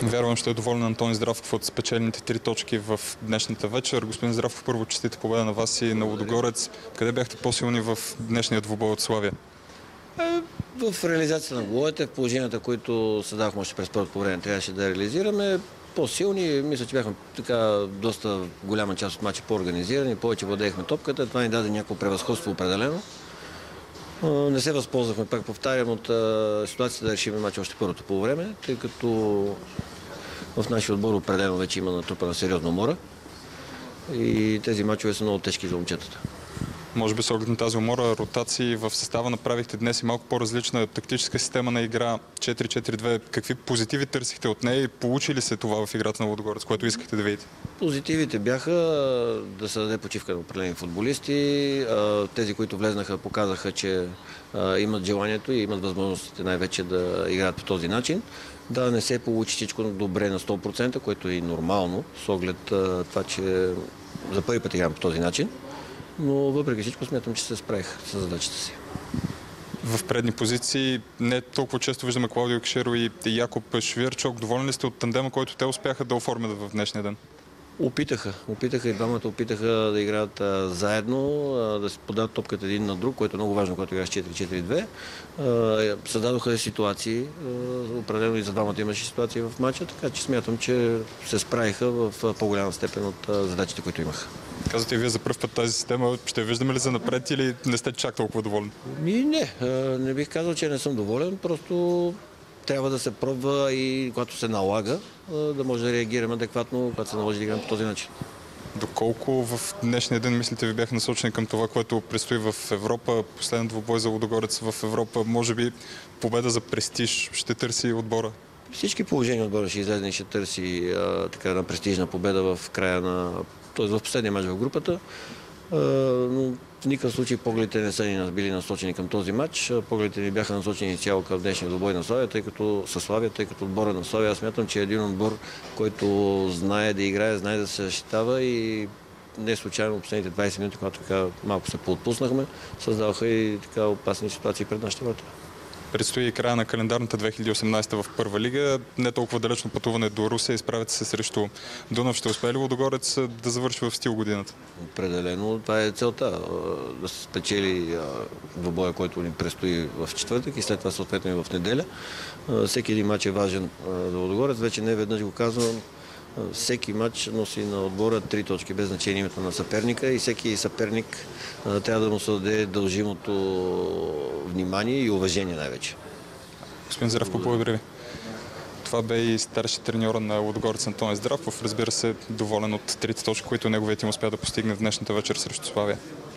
Вярвам, ще е доволен Антони Здравков от спечелените 3 точки в днешната вечер. Господин Здравков, първо честита победа на вас и на Лудогорец. Къде бяхте по-силни в днешния двубой от Славия? В реализацията на головете, в положенията, които създавахме още през първото време, трябваше да реализираме по-силни. Мисля, че бяхме така доста голяма част от матча по-организирани, повече владеехме топката. Това ни даде някакво превъзходство определено. Не се възползвахме, пак повтарям, от ситуацията да решим матча още първото по време, тъй като в нашия отбор определено вече има натрупана сериозна умора и тези мачове са много тежки за момчетата. Може би с оглед на тази умора, ротации в състава направихте днес и малко по-различна тактическа система на игра 4-4-2. Какви позитиви търсихте от нея и получи ли се това в играта на Лудогорец, което искахте да видите? Позитивите бяха да се даде почивка на определени футболисти. Тези, които влезнаха, показаха, че имат желанието и имат възможностите най-вече да играят по този начин. Да не се получи всичко добре на 100%, което е и нормално, с оглед това, че за първи път играем по този начин. Но въпреки всичко смятам, че се справих с задачата си. В предни позиции не толкова често виждаме Клаудио Кшеро и Якоб Швирчок. Доволни ли сте от тандема, който те успяха да оформят в днешния ден? Опитаха и двамата опитаха да играят заедно, да се подават топката един на друг, което е много важно, когато играеш 4-4-2. Създадоха ситуации, определено и за двамата имаше ситуации в матча, така че смятам, че се справиха в по-голяма степен от задачите, които имаха. Казвате и вие за първ път тази система. Ще виждаме ли за напред или не сте чак толкова доволни? Не бих казал, че не съм доволен, просто трябва да се пробва и когато се налага, да може да реагираме адекватно, когато се наложи да играем по този начин. Доколко в днешния ден, мислите, ви бяха насочени към това, което предстои в Европа? Последен двубой за Лудогорец в Европа, може би победа за престиж ще търси отбора? Всички положения отбора ще излезе и ще търси една престижна победа в края на... т.е. в последния мач в групата. Но в никакъв случай погледите не са ни били насочени към този матч. Погледите ни бяха насочени цяло към днешния двубой на Славия, тъй като отбора на Славия, аз смятам, че е един отбор, който знае да играе, знае да се защитава и не случайно в последните 20 минути, когато така малко се поотпуснахме, създаваха и така опасни ситуации пред нашите врата. Предстои и края на календарната 2018 в Първа лига. Не толкова далечно пътуване до Русе. Изправяте се срещу Дунав. Ще успее ли Лудогорец да завърши в стил годината? Определено. Това е целта. Да се спечели двубоя, който ни предстои в четвъртък и след това съответно и в неделя. Всеки един мач е важен за Лудогорец. Вече не веднъж го казвам. Всеки матч носи на отбора 3 точки, без значение името на съперника и всеки съперник трябва да му се даде дължимото внимание и уважение най-вече. Господин Здравков, благодаря ви. Това бе и старши треньора на Лудогорец Антони Здравков. Разбира се, доволен от 3 точки, които неговият им успя да постигне в днешната вечер срещу Славия.